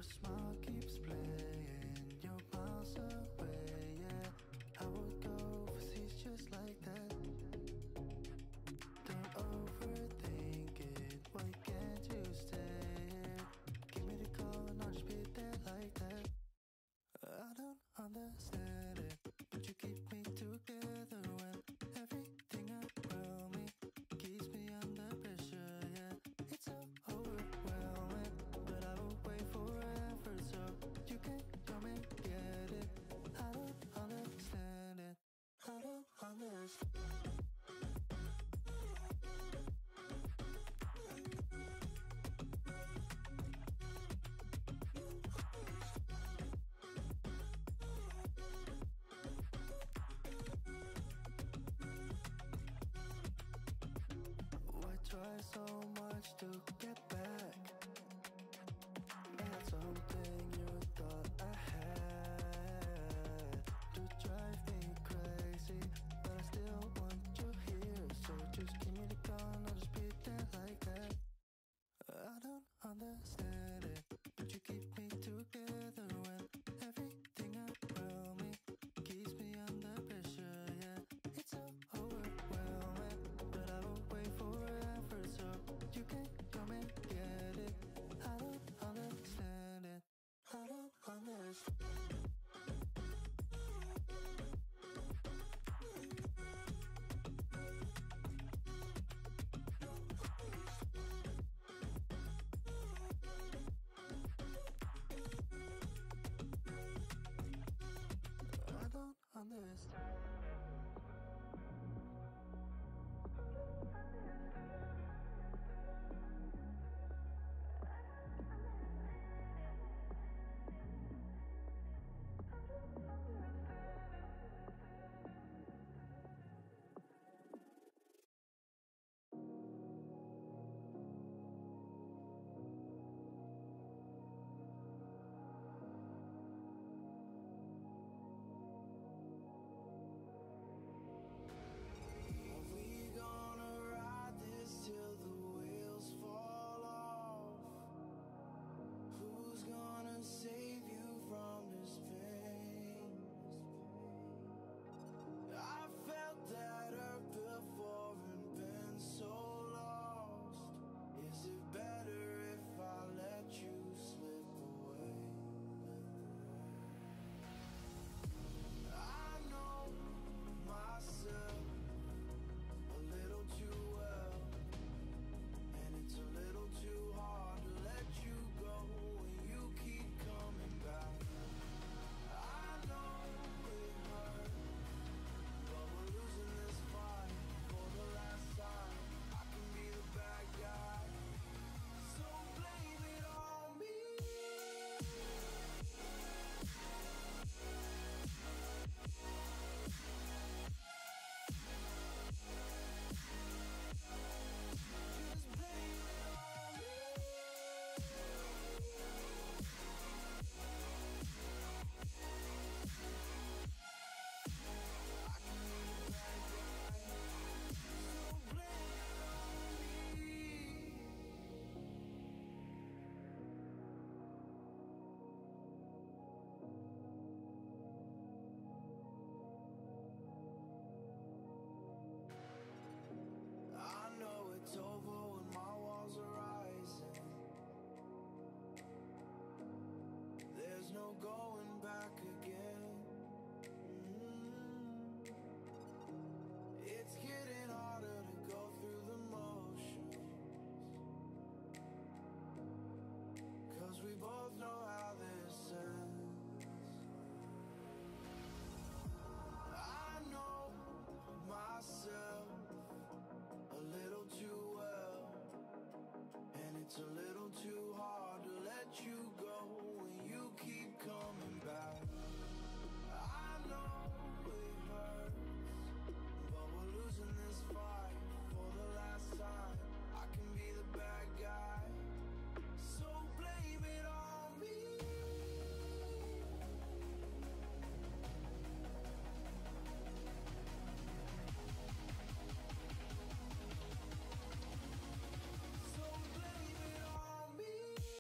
smile keeps playing, you're miles away, yeah. I would go overseas just like that. Don't overthink it, why can't you stay here? Give me the call and I'll just be there like that. I don't understand it, but you keep me together when everything around me keeps me under pressure, yeah. It's so overwhelming, but I will wait forever so you can come and get it. I don't understand it, I don't understand. Why try so much to get back? That's something you thought I had to drive me crazy, but I still want you here. So just give me the call and I'll just be there like that. I don't understand it, but you keep me together when everything around me keeps me under pressure, yeah. It's so overwhelming, but I will wait forever so you can come and get it. I don't understand it, I don't understand. I don't understand. Are we gonna ride this till the wheels fall off? Who's gonna save you from this pain? I felt that hurt before and been so lost. Is it better if I let you slip away? I know myself a little too well, and it's a little too hard to let you go when you keep coming back. I know it hurts, but we're losing this fight for the last time. I can be the bad guy, so blame it on me. Just blame it on me. I can be the bad guy, so blame it on me. I know it's over when my walls are rising. There's no going